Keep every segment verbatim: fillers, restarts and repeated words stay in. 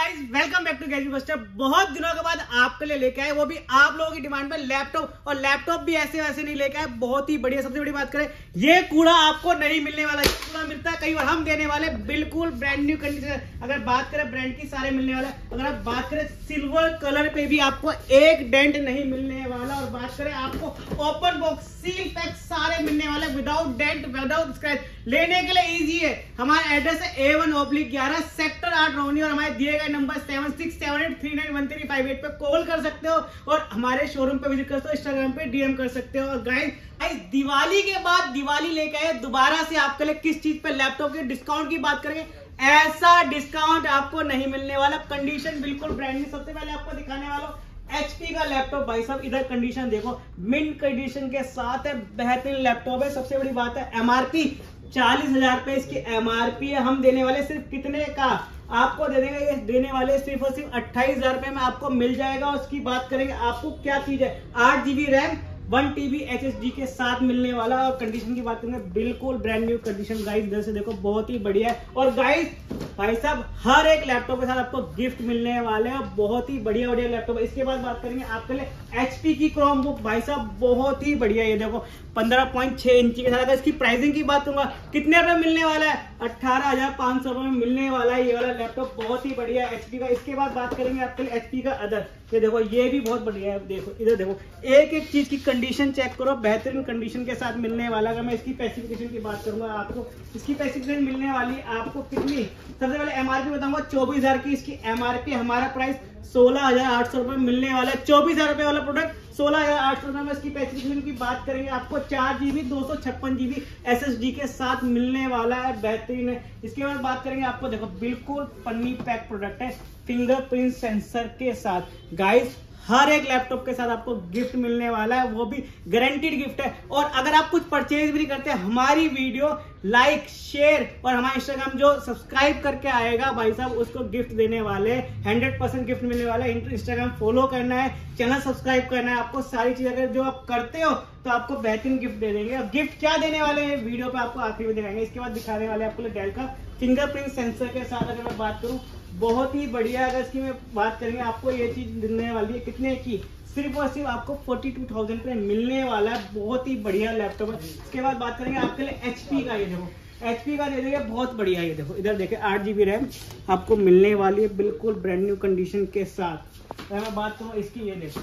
Guys, welcome back to gadget buster. बहुत दिनों के बाद आपके लिए लेके आए, वो भी आप लोगों की डिमांड पर लैपटॉप, और लैपटॉप भी ऐसे वैसे नहीं लेके आए, बहुत ही बढ़िया। सबसे बड़ी बात करें, ये कूड़ा आपको नहीं मिलने वाला। ये कूड़ा मिलता है कई बार, हम देने वाले बिल्कुल ब्रांड न्यू कंडीशन। अगर बात करें ब्रांड की, सारे मिलने वाला। अगर आप बात करें सिल्वर कलर पे भी आपको एक डेंट नहीं मिलने वाला, और बात करें आपको ओपन बॉक्स सील पैक सारे मिलने वाले, विदाउट डेंट विदाउट स्क्रैच। लेने के लिए इजी है। हमारा एड्रेस है ए वन ऑब्लिक ग्यारह सेक्टर आठ रोहनी, और हमारे दिए गए number seven six seven eight three nine one three five eight पे कॉल कर सकते हो, और हमारे शोरूम पे विजिट कर सकते हो, इंस्टाग्राम पे डीएम कर सकते हो। और गाइस गाइस दिवाली के बाद दिवाली लेके आए दोबारा से आपके लिए। किस चीज पे? लैपटॉप के डिस्काउंट की बात करेंगे, ऐसा डिस्काउंट आपको नहीं मिलने वाला। कंडीशन बिल्कुल ब्रांड न्यू। सबसे पहले आपको दिखाने वाला हूं एचपी का लैपटॉप। भाई साहब इधर कंडीशन देखो, मिंट कंडीशन के साथ है, बेहतरीन लैपटॉप है। सबसे बड़ी बात है एमआरपी चालीस हजार रुपए इसकी एमआरपी है। हम देने वाले सिर्फ कितने का आपको दे देंगे? ये देने वाले सिर्फ और सिर्फ अट्ठाईस हजार रुपए में आपको मिल जाएगा। उसकी बात करेंगे आपको क्या चीज है, आठ GB RAM one TB HDD के साथ मिलने वाला। और कंडीशन की बात करेंगे, बिल्कुल ब्रांड न्यू कंडीशन। गाइस इधर से देखो, बहुत ही बढ़िया है। और गाइस भाई साहब हर एक लैपटॉप के साथ आपको गिफ्ट मिलने वाले हैं, बहुत ही बढ़िया बढ़िया लैपटॉप। इसके बाद बात करेंगे आपके लिए एचपी की क्रोम बुक। भाई साहब बहुत ही बढ़िया, ये देखो पंद्रह पॉइंट छह इंची के साथ। अगर इसकी प्राइसिंग की बात करूंगा, कितने रुपए मिलने वाला है? अट्ठारह हजार पांच सौ रुपए में मिलने वाला है ये वाला लैपटॉप, बहुत ही बढ़िया है एचपी का। इसके बाद बात करेंगे आपके लिए एचपी का अदर। ये देखो, ये भी बहुत बढ़िया है। देखो इधर देखो, एक एक चीज की कंडीशन चेक करो, बेहतरीन कंडीशन के साथ मिलने वाला। अगर मैं इसकी स्पेसिफिकेशन की बात करूंगा, आपको इसकी स्पेसिफिकेशन मिलने वाली आपको कितनी? सबसे पहले एमआरपी बताऊंगा, चौबीस हजार की इसकी एमआरपी। हमारा प्राइस सोलह हजार आठ सौ रुपए मिलने वाला है। चौबीस हजार रुपए वाला प्रोडक्ट सोलह हजार आठ सौ रुपए में। इसकी स्पेसिफिकेशन की बात करेंगे, आपको चार जीबी दो सौ छप्पन जीबी एस एस डी के साथ मिलने वाला है, बेहतरीन है। इसके बाद बात करेंगे आपको, देखो बिल्कुल पन्नी पैक प्रोडक्ट है, फिंगरप्रिंट सेंसर के साथ। गाइस हर एक लैपटॉप के साथ आपको गिफ्ट मिलने वाला है, वो भी गारंटीड गिफ्ट है। और अगर आप कुछ परचेज भी नहीं करते, हमारी वीडियो लाइक शेयर और हमारा इंस्टाग्राम जो सब्सक्राइब करके आएगा भाई साहब, उसको गिफ्ट देने वाले, हंड्रेड परसेंट गिफ्ट मिलने वाला है। इंस्टाग्राम फॉलो करना है, चैनल सब्सक्राइब करना है, आपको सारी चीजें अगर जो आप करते हो तो आपको बेहतरीन गिफ्ट दे देंगे। और गिफ्ट क्या देने वाले हैं वीडियो पे आपको आखिर में दिखाएंगे। इसके बाद दिखाने वाले आपको डेल का फिंगरप्रिंट सेंसर के साथ। अगर मैं बात करूं, बहुत ही बढ़िया। अगर इसकी मैं बात करेंगे, आपको ये चीज मिलने वाली है कितने की? सिर्फ और सिर्फ आपको बयालीस हज़ार पे मिलने वाला है, बहुत ही बढ़िया लैपटॉप है। इसके बाद बात करेंगे आपके लिए एचपी का। ये देखो एचपी का दे देंगे, बहुत बढ़िया। ये देखो इधर देखे, आठ जीबी रैम आपको मिलने वाली है, बिल्कुल ब्रांड न्यू कंडीशन के साथ। अगर मैं बात करूँ इसकी, ये देखो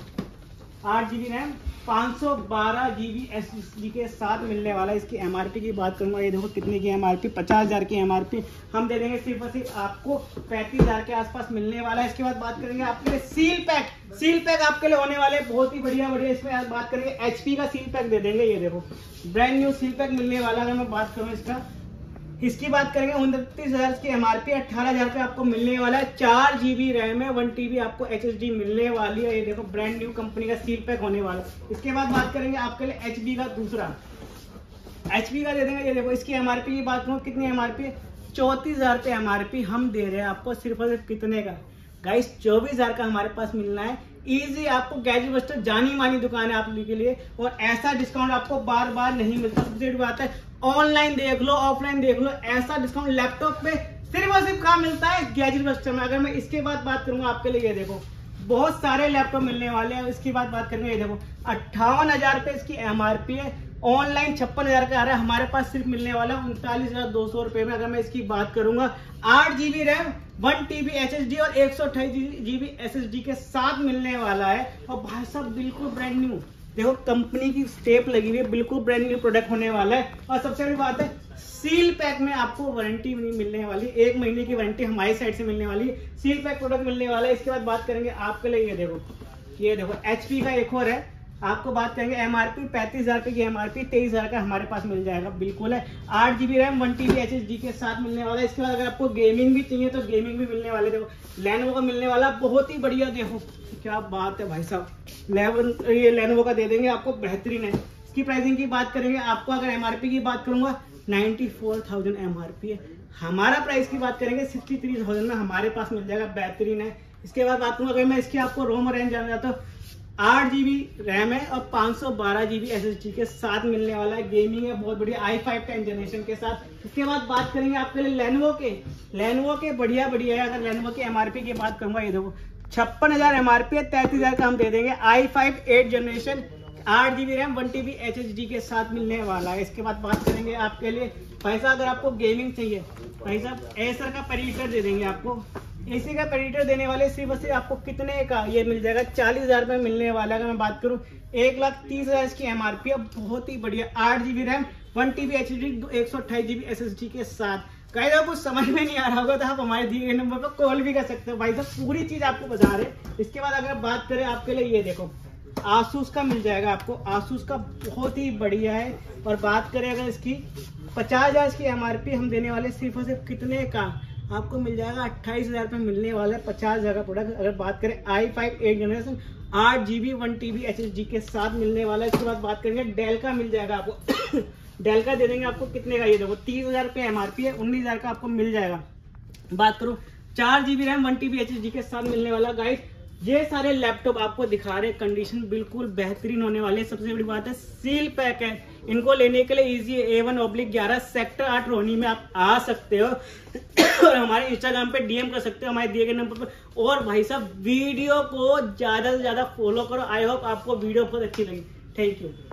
आठ जीबी रैम पाँच सौ बारह जीबी एसएसडी के साथ मिलने वाला है। इसकी एमआरपी की बात करूंगा, ये देखो कितने की एमआरपी, पचास हजार की एमआरपी। हम दे देंगे सिर्फ और सिर्फ आपको पैंतीस हजार के आसपास मिलने वाला है। इसके बाद बात करेंगे आपके लिए सील पैक। सील पैक आपके लिए होने वाले बहुत ही बढ़िया बढ़िया। इसमें आज बात करेंगे एचपी का सील पैक दे देंगे। ये देखो ब्रांड न्यू सील पैक मिलने वाला। अगर मैं बात करूँ इसका, इसकी बात करेंगे उनतीस हजार की एमआरपी, अठारह हजार पे आपको मिलने वाला है। चार जीबी रैम है, वन टीबी आपको एचएसडी मिलने वाली है। ये देखो ब्रांड न्यू कंपनी का सील पैक होने वाला है। इसके बाद बात करेंगे आपके लिए एचपी का दूसरा, एचपी का दे देंगे। ये देखो इसकी एमआरपी की बात करूँ, कितनी एमआरपी? चौंतीस हजार पे एमआरपी हम दे रहे हैं आपको, सिर्फ और सिर्फ कितने का? गाइस चौबीस हजार का हमारे पास मिलना है। इजी, आपको गैजेट बस्टर जानी मानी दुकान है आप लोगों के लिए, और ऐसा डिस्काउंट आपको बार बार नहीं मिलता। सबसे बड़ी बात है, ऑनलाइन देख लो ऑफलाइन देख लो, ऐसा डिस्काउंट लैपटॉप पे सिर्फ और सिर्फ कहाँ मिलता है? गैजेट बस्टर में। अगर मैं इसके बाद बात करूंगा आपके लिए, ये देखो बहुत सारे लैपटॉप मिलने वाले हैं। इसकी बात बात करेंगे, ये देखो अट्ठावन हजार पे इसकी एमआरपी है, ऑनलाइन छप्पन हजार का आ रहा है, हमारे पास सिर्फ मिलने वाला उनतालीस हजार दो सौ रुपए में। अगर मैं इसकी बात करूंगा, आठ GB RAM one TB HDD और एक सौ अट्ठाईस जीबी एसएसडी के साथ मिलने वाला है। और भाई साहब बिल्कुल ब्रांड न्यू, देखो कंपनी की स्टेप लगी हुई है, बिल्कुल ब्रांड न्यू प्रोडक्ट होने वाला है। और सबसे बड़ी बात है, सील पैक में आपको वारंटी नहीं मिलने वाली, एक महीने की वारंटी हमारी साइड से मिलने वाली है। सील पैक प्रोडक्ट मिलने वाला है। इसके बाद बात करेंगे आपके लिए, ये देखो ये देखो एचपी का एक और है। आपको बात करेंगे एमआरपी पैंतीस हजार की एमआरपी, तेईस हजार का हमारे पास मिल जाएगा, बिल्कुल है। आठ GB RAM one TB HDD के साथ मिलने वाला है। इसके बाद अगर आपको गेमिंग भी चाहिए तो गेमिंग भी मिलने वाले। देखो लेनोवो का मिलने वाला, बहुत ही बढ़िया। देखो क्या बात है भाई साहब, लेवन ये लेनोवो का दे देंगे आपको, बेहतरीन है। इसकी प्राइसिंग की बात करेंगे आपको, अगर एमआरपी की बात करूंगा नाइन्टी फोर थाउजेंड एमआरपी है। हमारा प्राइस की बात करेंगे सिक्सटी थ्री थाउजेंड में हमारे पास मिल जाएगा, बेहतरीन है। इसके बाद बात करूँ, अगर मैं इसकी आपको रोम रेंज जाना चाहता हूँ, आठ जीबी रैम है और पाँच सौ बारह जीबी एस एस डी के साथ मिलने वाला है। गेमिंग है बहुत बढ़िया आई फाइव टेन जनरेशन के साथ। इसके बाद बात करेंगे आपके लिए लेनोवो के लेनोवो के बढ़िया बढ़िया है। अगर लेनोवो की एमआरपी की बात करूंगा, ये देखो छप्पन हजार एमआरपी है, तैतीस हजार का हम दे देंगे। आई फाइव एट जनरेशन, आठ GB RAM, one TB H H D के साथ मिलने वाला है। इसके बाद बात करेंगे आपके लिए पैसा, अगर आपको गेमिंग चाहिए भाई साहब एसर का प्रेडिटर दे देंगे आपको। एसी का प्रेडिटर देने वाले सिर्फ और सिर्फ आपको कितने का ये मिल जाएगा, चालीस हजार रुपये मिलने वाला है। अगर मैं बात करूँ एक लाख तीस हजार इसकी एमआरपी है, बहुत ही बढ़िया। आठ GB RAM, one TB H D, एक सौ अट्ठाईस जीबी एस एस डी के साथ। कहीं आपको समझ में नहीं आ रहा होगा तो आप हमारे दिए गए नंबर पर कॉल भी कर सकते हो। भाई साहब पूरी चीज आपको बता रहे। इसके बाद अगर बात करें आपके लिए, ये देखो आसूस का मिल जाएगा आपको। आसूस का बहुत ही बढ़िया है। और बात करें अगर इसकी पचास हजार इसकी एमआरपी हम देने वाले सिर्फ और सिर्फ कितने का आपको मिल जाएगा, अट्ठाईस हजार रुपये मिलने वाला है पचास हजार का प्रोडक्ट। अगर बात करें आई फाइव एट जनरेशन, आठ GB one TB H H D के साथ मिलने वाला है। इसके बाद बात करेंगे डेल का मिल जाएगा आपको। डेल का दे देंगे आपको कितने का, ये देखो तीस हजार रुपये एमआरपी है, उन्नीस हजार का आपको मिल जाएगा। बात करूँ चार GB RAM, one TB H H D के साथ मिलने वाला। गाइस ये सारे लैपटॉप आपको दिखा रहे, कंडीशन बिल्कुल बेहतरीन होने वाले। सबसे बड़ी बात है सील पैक है। इनको लेने के लिए इजी ए वन ऑब्लिक ग्यारह सेक्टर आठ रोहनी में आप आ सकते हो और हमारे इंस्टाग्राम पे डीएम कर सकते हो हमारे दिए गए नंबर पर। और भाई साहब वीडियो को ज्यादा से ज्यादा फॉलो करो। आई होप आपको वीडियो बहुत अच्छी लगी। Thank you.